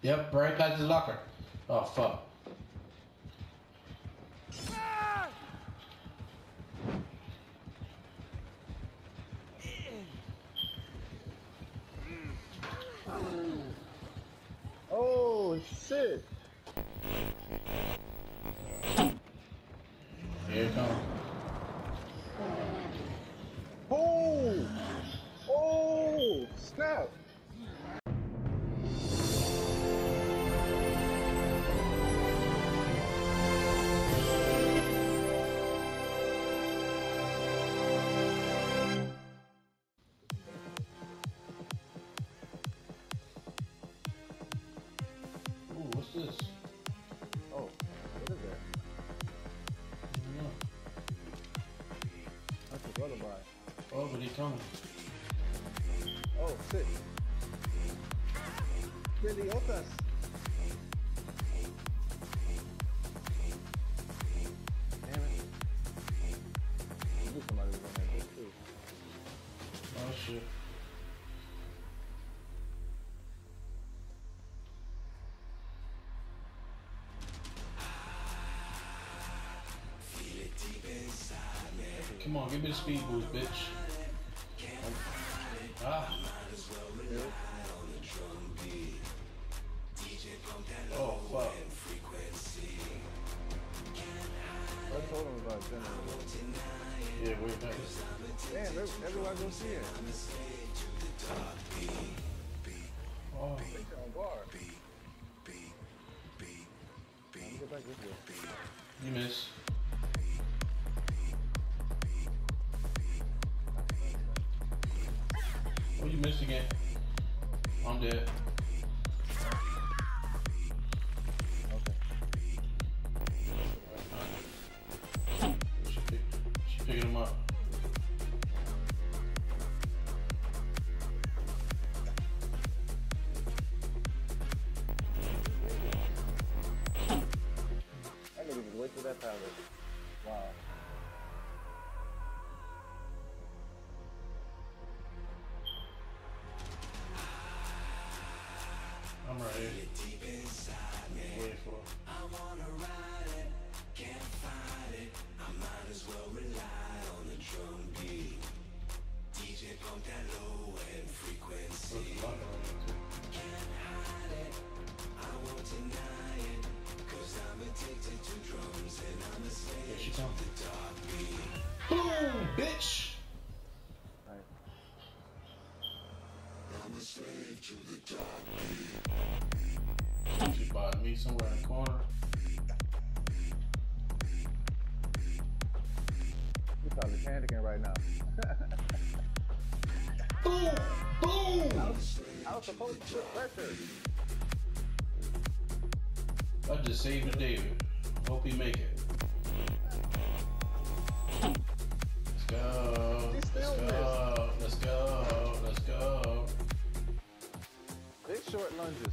Yep, right past his locker. Oh, fuck. Oh, shit. Here it comes. Oh! Oh! Snap! Ooh, what's this? Oh, what is that? Yeah. That's his lullaby. Oh, but he coming. Oh, shit. Idiotas. Damn it. I knew somebody was on that boat too. Oh, shit. Come on, give me the speed boost, bitch. Ah. Oh, fuck. I told him about General. Yeah, wait back. Damn, everybody go see it. Oh. They on guard. Let me get back this way. You miss. Oh, you missed again. I'm dead. She picking him up. I nigga just wait for that pallet. Wow. I'm right here. Waiting for it. I wanna ride it, can't fight it. I might as well rely on the drum beat. DJ pump that low end frequency. Can't hide it, I won't deny it. Cause I'm addicted to drums and I'm a slave to the dark beat. Boom, bitch! Right. I'm a slave to the dark beat. She bought me somewhere in the corner. He's probably panicking right now. Boom! Boom! I was supposed to put pressure. I just saved the David. Hope he make it. Let's go. He Let's still go. Let's go. Let's go. Big short lunges.